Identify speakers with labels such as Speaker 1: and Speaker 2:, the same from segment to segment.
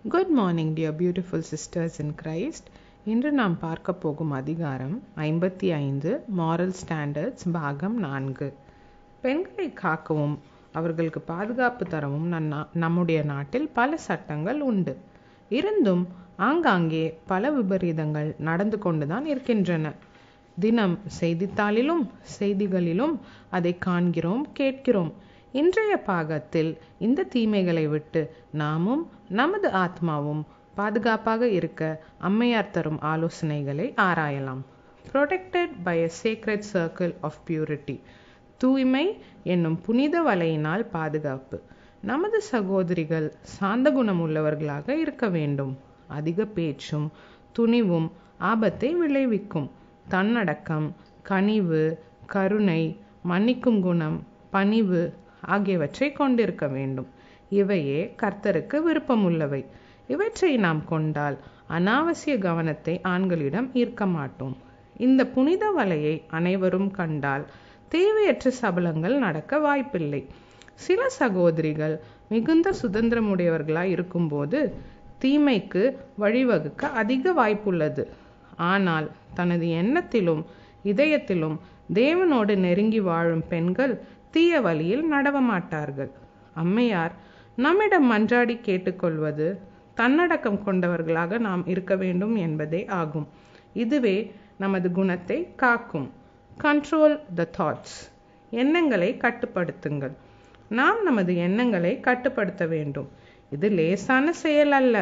Speaker 1: Good morning dear beautiful sisters in Christ. இன்று நாம் பார்க்க போகும் அதிகாரம் 55, மாரல் ஸ்டாண்டர்ட்ஸ், பாகம் 4. பெண்களை காக்கவும் அவர்களுக்கு பாதுகாப்பு தரவும் நம்முடைய நாட்டில் பல சட்டங்கள் உண்டு. இருந்தும் ஆங்காங்கே பல விபரீதங்கள் நடந்து கொண்டுதான் இருக்கின்றன. தினம் செய்தித்தாளிலும் செய்திகளிலும் அதை காண்கிறோம், கேட்கிறோம். இன்றைய பாகத்தில் இந்த தீமைகளை விட்டு நாமும் நமது ஆத்மாவும் பாதுகாப்பாக இருக்க அம்மையார் தரும் ஆலோசனைகளை ஆராயலாம். Protected by a sacred circle of purity. தூய்மை என்னும் புனித வலையினால் பாதுகாப்பு. நமது சகோதரிகள் சாந்த குணம் உள்ளவர்களாக இருக்க வேண்டும். அதிக பேச்சும் துணிவும் ஆபத்தை விளைவிக்கும். தன்னடக்கம், கனிவு, கருணை, மன்னிக்கும் குணம், பணிவு ஆகியவற்றை கொண்டிருக்க வேண்டும். இவையே கர்த்தருக்கு விருப்பமுள்ளவை. இவற்றை நாம் கொண்டால் அனாவசிய கவனத்தை ஆண்களிடம் ஈர்க்க மாட்டோம். இந்த புனித வலையை அனைவரும் கண்டால் தேவையற்ற சபலங்கள் நடக்க வாய்ப்பில்லை. சில சகோதரிகள் மிகுந்த சுதந்திரமுடையவர்களாய் இருக்கும்போது தீமைக்கு வழிவகுக்க அதிக வாய்ப்புள்ளது. ஆனால் தனது எண்ணத்திலும் இதயத்திலும் தேவனோடு நெருங்கி வாழும் பெண்கள் தீய வழியில் நடவ மாட்டார்கள். அம்மையார் நம்மிடம் மன்றாடி கேட்டுக்கொள்வது தன்னடக்கம் கொண்டவர்களாக நாம் இருக்க வேண்டும் என்பதே ஆகும். இதுவே நமது குணத்தை காக்கும். Control the thoughts. எண்ணங்களை கட்டுப்படுத்துங்கள். நாம் நமது எண்ணங்களை கட்டுப்படுத்த வேண்டும். இது லேசான செயல் அல்ல.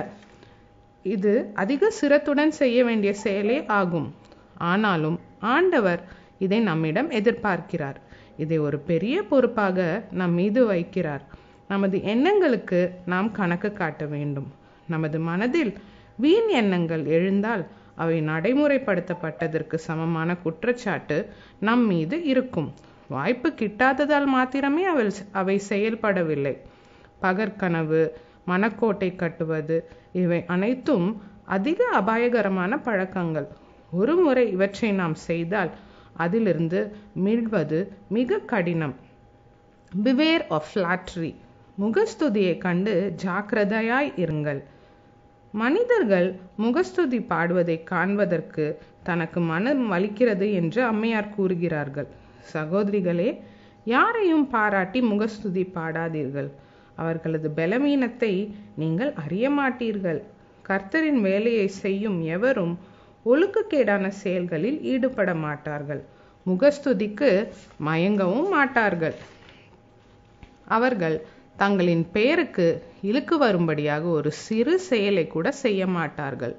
Speaker 1: இது அதிக சிரத்துடன் செய்ய வேண்டிய செயலே ஆகும். ஆனாலும் ஆண்டவர் இதை நம்மிடம் எதிர்பார்க்கிறார். இதை ஒரு பெரிய பொறுப்பாக நம் மீது வைக்கிறார். நமது எண்ணங்களுக்கு நாம் கணக்கு காட்ட வேண்டும். நமது மனதில் வீண் எண்ணங்கள் எழுந்தால் அவை நடைமுறைப்படுத்தப்பட்டதற்கு சமமான குற்றச்சாட்டு நம் மீது இருக்கும். வாய்ப்பு கிட்டாததால் மாத்திரமே அவை செயல்படவில்லை. பகற்கனவு, மனக்கோட்டை கட்டுவது இவை அனைத்தும் அதிக அபாயகரமான பழக்கங்கள். ஒரு முறை இவற்றை நாம் செய்தால் அதிலிருந்து மீள்வது மிக கடினம். Beware of flattery. முகஸ்துதியை கண்டு ஜாக்கிரதையாய் இருங்கள். மனிதர்கள் முகஸ்துதி பாடுவதை காண்பதற்கு தனக்கு மனம் வலிக்கிறது என்று அம்மையார் கூறுகிறார்கள். சகோதரிகளே, யாரையும் பாராட்டி முகஸ்துதி பாடாதீர்கள். அவர்களது பலவீனத்தை நீங்கள் அறிய மாட்டீர்கள். கர்த்தரின் வேலையை செய்யும் எவரும் ஒழுக்கக்கேடான செயல்களில் ஈடுபட மாட்டார்கள். முகஸ்துதிக்கு மயங்கவும் மாட்டார்கள். அவர்கள் தங்களின் பெயருக்கு இழுக்கு வரும்படியாக ஒரு சிறு செயலை கூட செய்ய மாட்டார்கள்.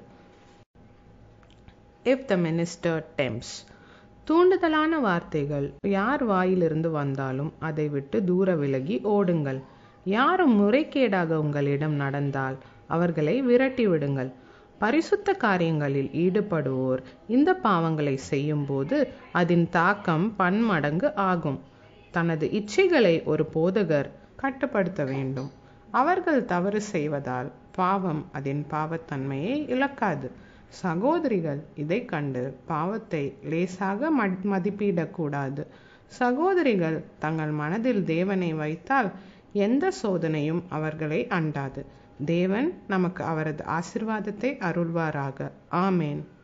Speaker 1: If the minister tempts. தூண்டுதலான வார்த்தைகள் யார் வாயிலிருந்து வந்தாலும் அதை விட்டு தூர விலகி ஓடுங்கள். யாரும் முறைகேடாக உங்களிடம் நடந்தால் அவர்களை விரட்டி விடுங்கள். பரிசுத்த காரியங்களில் ஈடுபடுவோர் இந்த பாவங்களை செய்யும் போது அதன் தாக்கம் பன்மடங்கு ஆகும். தனது இச்சைகளை ஒரு போதகர் கட்டுப்படுத்த வேண்டும். அவர்கள் தவறு செய்வதால் பாவம் அதன் பாவத்தன்மையை இழக்காது. சகோதரிகள் இதை கண்டு பாவத்தை லேசாக மதிப்பிடக்கூடாது. சகோதரிகள் தங்கள் மனதில் தேவனை வைத்தால் எந்த சோதனையும் அவர்களை அண்டாது. தேவன் நமக்கு அவரது ஆசீர்வாதத்தை அருள்வாராக. ஆமேன்.